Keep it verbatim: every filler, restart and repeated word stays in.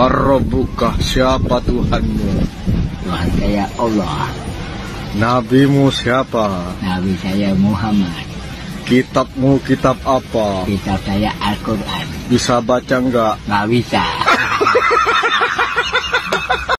Rabbuka, siapa Tuhanmu? Tuhan saya Allah. Nabimu siapa? Nabi saya Muhammad. Kitabmu kitab apa? Kitab saya Al-Quran. Bisa baca enggak? Nggak bisa.